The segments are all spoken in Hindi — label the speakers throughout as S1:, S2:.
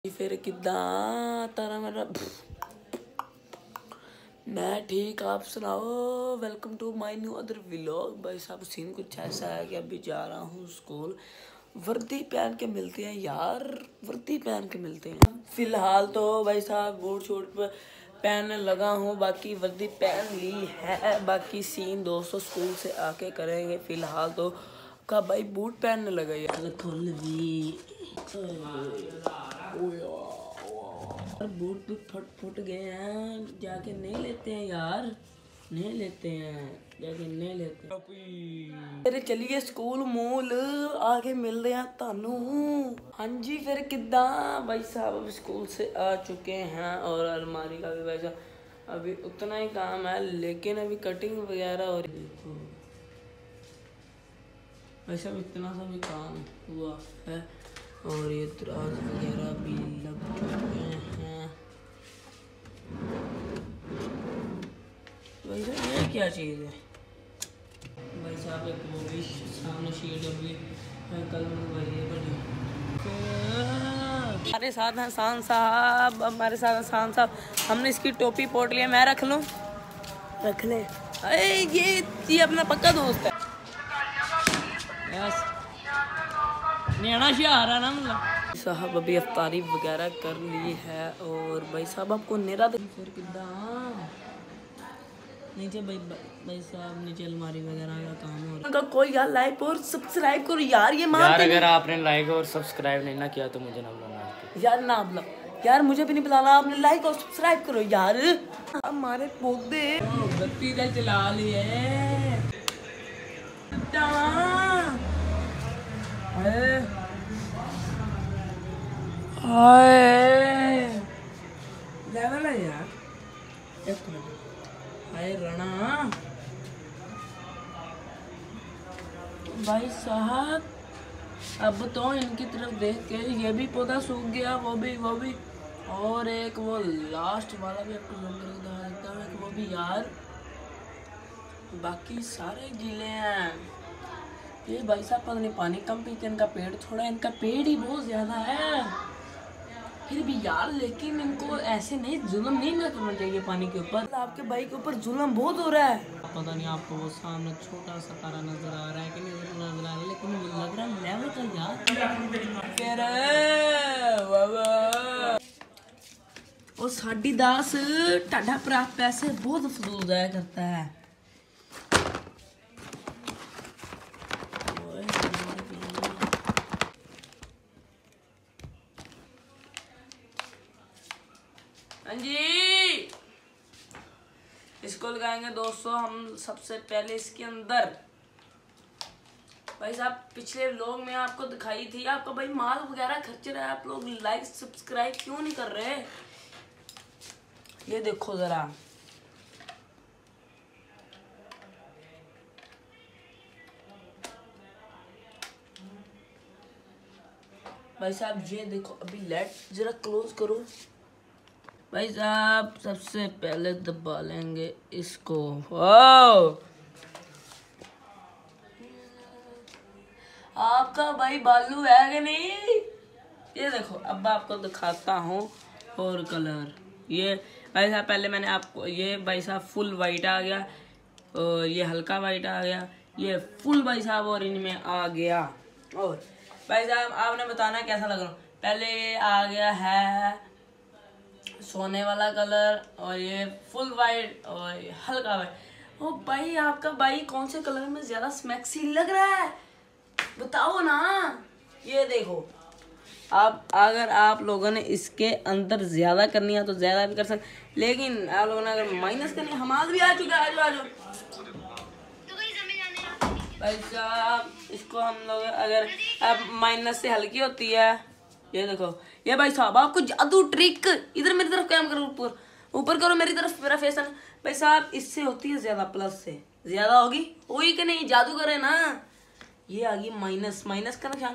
S1: फिर किदा तारा मेरा मैं ठीक, आप सुनाओ। Welcome to my new other vlog. भाई साहब सीन कुछ ऐसा है कि अभी जा रहा हूँ स्कूल। वर्दी पहन के मिलते हैं यार, वर्दी पहन के मिलते हैं। फिलहाल तो भाई साहब बूट शूट पहनने लगा हूँ, बाकी वर्दी पहन ली है। बाकी सीन दोस्तों स्कूल से आके करेंगे। फिलहाल तो का भाई बूट पहनने लगा यार। खुल भी बूट भी फट गए हैं, जाके नहीं लेते हैं यार, नहीं लेते हैं, जाके नहीं लेते हैं। फिर चलिए स्कूल मूल आगे मिल रहे हैं तानू। हाँ जी फिर किदा भाई साहब अभी स्कूल से आ चुके हैं और अलमारी का भी वैसा अभी उतना ही काम है, लेकिन अभी कटिंग वगैरह हो रही है। वैसे अब इतना सा भी काम हुआ है और ये दराज वगैरह भी लग चुके हैं। वैसे ये क्या चीज़ है भाई साहब? एक वो भी सामने शीट अभी कल मंगवाई बड़ी। हमारे साथ हैं शान साहब, हमारे साथ हैं शान साहब। हमने इसकी टोपी पोट लिया, मैं रख लूँ? रख ले। अरे ये अपना पक्का दोस्त है। साहब अभी अफ्तारी वगैरह कर ली है और भाई साहब आपको नेरा फिर किदा नीचे भाई साहब नीचे अलमारी वगैरह का काम हो रहा है। कोई यार लाइक और सब्सक्राइब करो यार, ये यार अगर आपने लाइक और सब्सक्राइब नहीं ना किया तो मुझे ना बुलाना यार, ना बुला यार, मुझे भी नहीं बुलाना। आपने लाइक और सब्सक्राइब करो यार। हमारे पौधे बत्ती का चला लिए लेवल है यार। एक मिनट हाय राणा भाई साहब, अब तो इनकी तरफ देख के ये भी पौधा सूख गया, वो भी और एक वो लास्ट वाला भी आपको लगता है वो भी यार, बाकी सारे गीले हैं। ये भाई साहब पता नहीं पानी कम पीते, इनका पेड़ थोड़ा, इनका पेड़ ही बहुत ज्यादा है फिर भी यार, लेकिन इनको ऐसे नहीं जुल्म नहीं ना करना चाहिए पानी के ऊपर। आपके भाई के ऊपर जुल्म बहुत हो रहा है। पता नहीं आपको वो सामने छोटा सा तारा नजर आ रहा है कि नहीं नजर आ रहा है, लेकिन वो लग रहा है लेवल का यार। वो साडी दास टाढ़ा प्राप्त पैसे बहुत फजूल जाया करता है। हाँ जी इसको लगाएंगे दोस्तों हम सबसे पहले इसके अंदर। भाई साहब पिछले व्लॉग में आपको दिखाई थी, आपका भाई माल वगैरह खर्च रहा है, आप लोग लाइक सब्सक्राइब क्यों नहीं कर रहे? ये देखो जरा, भाई साहब ये देखो, अभी लाइट जरा क्लोज करो। भाई साहब सबसे पहले दबा लेंगे इसको। आपका भाई बालू है कि नहीं? ये देखो अब आपको दिखाता हूँ और कलर। ये भाई साहब पहले मैंने आपको ये भाई साहब फुल वाइट आ गया और ये हल्का वाइट आ गया, ये फुल भाई साहब ऑरेंज में आ गया। और भाई साहब आपने बताना कैसा लग रहा। पहले ये आ गया है सोने वाला कलर और ये फुल वाइट और ये हल्का वाइट। ओ भाई आपका भाई कौन से कलर में ज्यादा स्मैक्सी लग रहा है बताओ ना। ये देखो अब अगर आप लोगों ने इसके अंदर ज्यादा करनी है तो ज्यादा भी कर सकते, लेकिन आप लोगों ने अगर माइनस करनी है, हमारा भी आ चुका है। आजो भाई साहब इसको हम लोग अगर अब माइनस से हल्की होती है, ये देखो ये भाई साहब आपको जादू ट्रिक, इधर मेरी तरफ काम करो, ऊपर करो मेरी तरफ, मेरा फेस है भाई साहब, इससे होती है ज्यादा, प्लस से ज्यादा होगी कि नहीं, जादू करे ना। ये आ गई माइनस का निशान,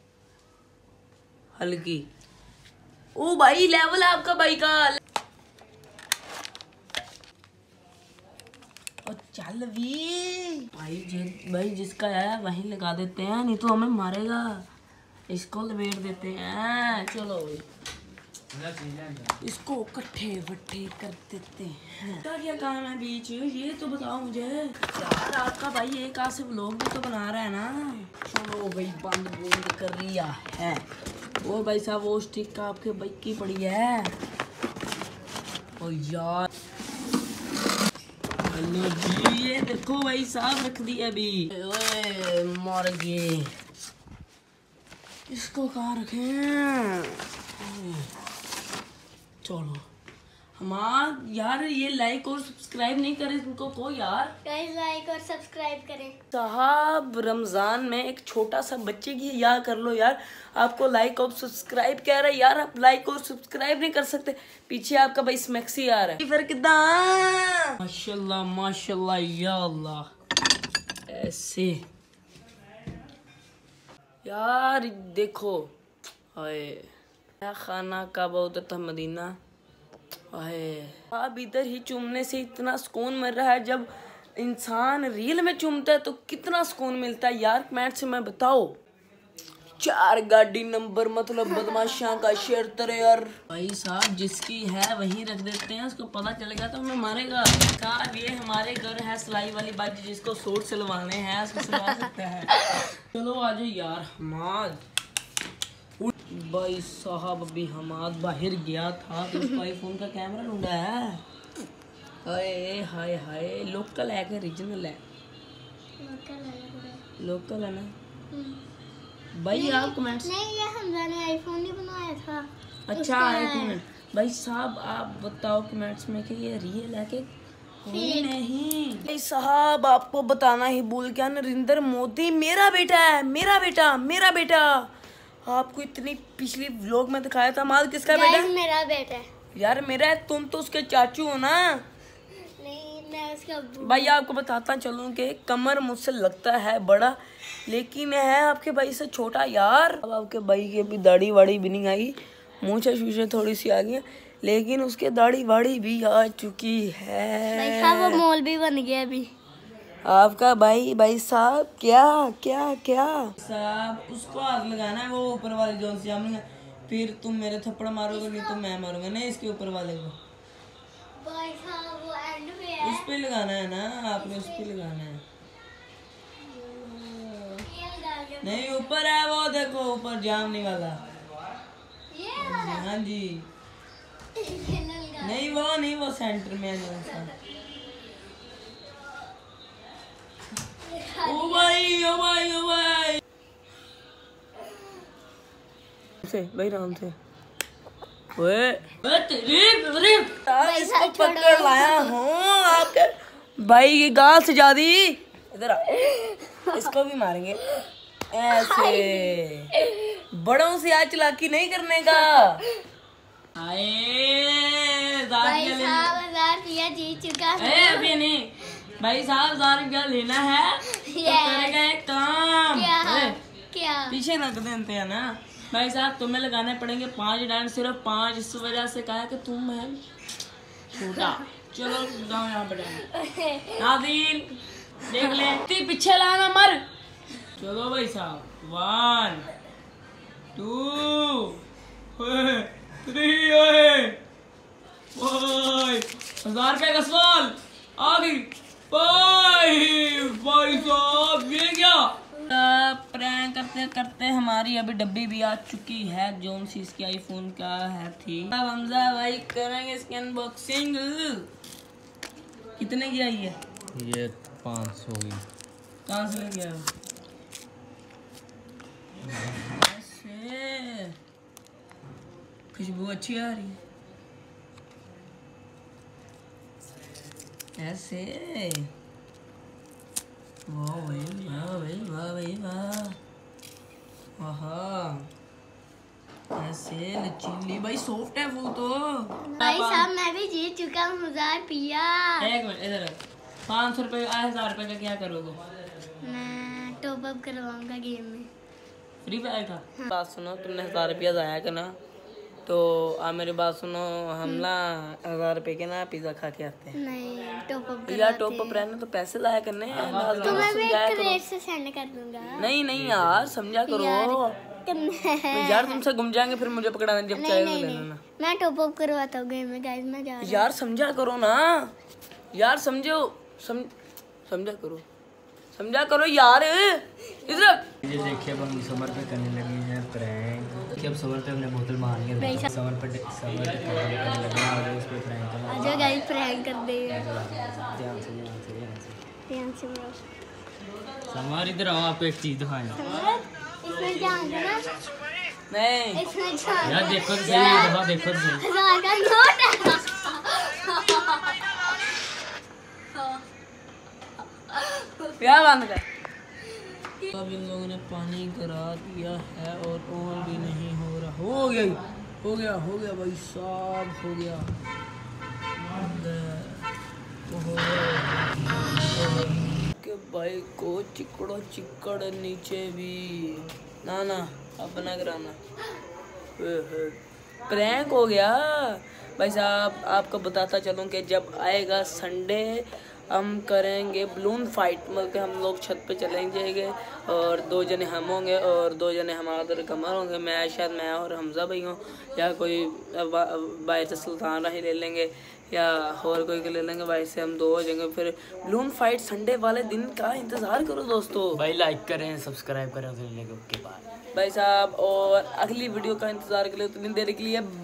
S1: हल्की। ओ भाई लेवल है आपका भाई का। और चल भी भाई जिसका है वहीं लगा देते हैं, नहीं तो हमें मारेगा। इसको लपेट देते हैं, चलो इसको कट्ठे वट्ठे कर देते हैं। क्या क्या काम है बीच ये तो बताओ मुझे यार। आपका भाई एक आध से व्लॉग भी तो बना रहा है ना। चलो भाई बंद कर लिया है। और भाई साहब वो स्टिक का आपके बाइक की पड़ी है। और यार हेलो जी ये देखो भाई साहब रख दी अभी। ओए मर गए। इसको कहाँ रखें? चलो हमार यार ये लाइक और सब्सक्राइब नहीं करे तुमको को यार।
S2: गाइस लाइक और सब्सक्राइब करें।
S1: साहब रमजान में एक छोटा सा बच्चे की याद कर लो यार। आपको लाइक और सब्सक्राइब कह रहा है यार। आप लाइक और सब्सक्राइब नहीं कर सकते। पीछे आपका भाई स्मैक्सी आ रहा है। फिर कितना माशाल्लाह माशाल्लाह या अल्लाह। ऐसे यार देखो हाय खाना का बहुत था मदीना। अब इधर ही चूमने से इतना सुकून मिल रहा है। जब इंसान रील में चूमता है तो कितना सुकून मिलता है यार। कमेंट से मैं बताओ। 4 गाड़ी नंबर मतलब बदमाशा का शेर तरे यार। भाई साहब जिसकी है वहीं रख देते हैं। उसको पता चलेगा तो हमें मारेगा। साहब ये हमारे घर है सिलाई वाली बात जिसको सूट सिलवाने हैं उसको सिलवा सकता है। चलो आ जाओ यार। हमाद भाई साहब अभी हमाद बाहर गया था तो उसको आईफोन का कैमरा ढूंढा है। हाय हाय हाय लोकल है कि रीजनल है? लोकल है ना भाई। आप कमेंट्स
S2: नहीं ये हमजा ने आईफोन नहीं बनवाया था।
S1: अच्छा एक मिनट भाई साहब आप बताओ कमेंट्स में कि ये रियल है कि नहीं। भाई साहब आपको बताना ही भूल गया नरेंद्र मोदी मेरा बेटा है। मेरा बेटा मेरा बेटा। आपको इतनी पिछली व्लॉग में दिखाया था। माल किसका बेटा है?
S2: मेरा बेटा है
S1: यार मेरा है। तुम तो उसके चाचू हो ना।
S2: नहीं मैं उसका
S1: भाई आपको बताता चलूं कि कमर मुझसे लगता है बड़ा लेकिन है आपके भाई से छोटा यार। अब आपके भाई की अभी दाढ़ी वाड़ी भी नहीं आई। मूंछें शूछें थोड़ी सी आ गई लेकिन उसके दाढ़ी वाड़ी भी आ चुकी है।
S2: भाई साहब वो मॉल भी बन गया अभी।
S1: आपका भाई साहब क्या क्या क्या साहब उसको आग लगाना है। वो ऊपर वाले जोन से हमने फिर तुम मेरे थप्पड़ मारोगे नहीं तो मैं मारूंगा। नहीं इसके ऊपर वाले को
S2: भाई साहब वो एंड पे है।
S1: उस पे लगाना है ना। आपने उस पे लगाना है। नहीं ऊपर है वो देखो ऊपर जामनी वाला। हाँ जी नहीं वो सेंटर में है। ओ भाई ओ भाई ओ भाई भाई राम से इसको पकड़ लाया हूँ आपके भाई की गाल से ज्यादा। इधर आ इसको भी मारेंगे ऐसे। बड़ों से आज चलाकी नहीं करने का।
S2: भाई साहब 1000 रुपया जीत चुका है।
S1: अभी नहीं भाई साहब 1000 रुपया लेना है तो करेगा एक काम।
S2: क्या
S1: पीछे रख देते हैं ना। भाई साहब तुम्हें लगाने पड़ेंगे 5 डांड सिर्फ 5। इस वजह से कहा कि तुम है छोटा। चलो जाओ यहाँ पे नाज़रीन देख ले पीछे लाना मर। चलो भाई साहब 1 2 3 1000 रुपये का सवाल आ गई। भाई साहब ये क्या प्रैंक करते करते हमारी अभी डब्बी भी आ चुकी है जोन सी इसकी आईफोन का है थी। अब हमजा भाई करेंगे इसकी अनबॉक्सिंग। कितने की आई है
S3: ये? 500 की।
S1: कहाँ से लेके आया? खुशबू अच्छी आ रही है ऐसे। वाह भाई वाह भाई वाह भाई वाह। ऐसे लचीली भाई सॉफ्ट है वो तो।
S2: भाई साहब मैं भी जीत चुका हूँ 1000 रुपया।
S1: एक मिनट इधर 500 रुपये 1000 रुपये का क्या करोगे?
S2: मैं टॉप अप करवाऊंगा गेम में
S1: फ्री फायर का। बात सुनो तुमने 1000 रुपया जाया करना तो आप मेरी बात सुनो। हम ना 1000 रुपये के ना पिज्जा खा के आते हैं।
S2: नहीं टॉप अप
S1: यार टॉप अप रहने तो पैसे लाया करने
S2: तो मैं भी क्रेडिट से सेंड कर दूंगा।
S1: नहीं यार समझा करो।
S2: करना है।
S1: यार तुमसे घूम जाएंगे फिर मुझे पकड़ाना जब चाहे ले लेना।
S2: मैं टॉप अप करवाता हूँ गेम में गाइस, मैं जा रहा हूँ।
S1: यार समझा करो ना यार, समझा करो यार इधर।
S3: ये देखिए अब हम समर पे करने लगे हैं प्रैंक। देखिए अब समर पे हमने बोतल मारनी है, समर पे करने लगे हैं और उस पे प्रैंक करना।
S2: आजा गाइस प्रैंक कर दे।
S3: ध्यान से
S2: ध्यान से ब्रो।
S3: समर इधर आओ, आपको एक चीज दिखाएं।
S2: इसमें ध्यान देना,
S1: नहीं
S2: इसमें ध्यान
S3: यार देखो तो सही, ये दफा देखो तो सही।
S2: 1000 का नोट है।
S1: क्या बंद कर। अब इन लोगों ने पानी करा दिया है और भी नहीं हो रहा। हो गया भाई साहब, हो गया। के भाई को चिकड़ नीचे भी ना अब ना कराना। प्रैंक हो गया भाई साहब। आपको बताता चलूं कि जब आएगा संडे हम करेंगे बलून फाइट, मतलब कि हम लोग छत पे चलेंगे और 2 जने हम होंगे और 2 जने हमारे कमर होंगे। मैं और हमजा भाई हों, या कोई भाई से सुल्तान राही ले लेंगे या और कोई को ले लेंगे। भाई से हम 2 हो जाएंगे। फिर बलून फाइट संडे वाले दिन का इंतज़ार करो दोस्तों।
S3: भाई लाइक करें, सब्सक्राइब करें, उसके बाद
S1: भाई साहब और अगली वीडियो का इंतज़ार के लिए उतनी देर के लिए